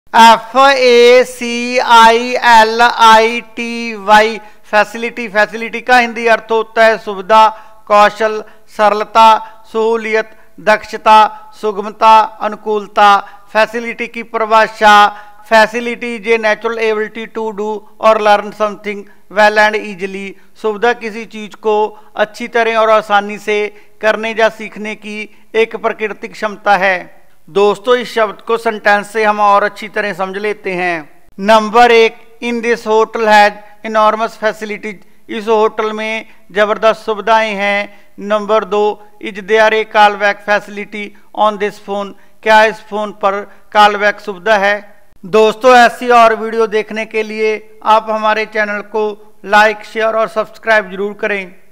FACILITY facility. Facility का हिंदी अर्थ होता है सुविधा, कौशल, सरलता, सहूलियत, दक्षता, सुगमता, अनुकूलता। फैसिलिटी की परिभाषा, facility is a natural ability to do or learn something well and easily. सुविधा किसी चीज को अच्छी तरह और आसानी से करने या सीखने की एक प्राकृतिक क्षमता है। दोस्तों, इस शब्द को सेंटेंस से हम और अच्छी तरह समझ लेते हैं। Number 1, in this hotel has enormous facilities. इस होटल में जबरदस्त सुविधाएं हैं। Number 2, is there a call back facility on this phone. क्या इस फोन पर कॉल बैक सुविधा है? दोस्तों, ऐसी और वीडियो देखने के लिए आप हमारे चैनल को लाइक, शेयर और सब्सक्राइब जरूर करें।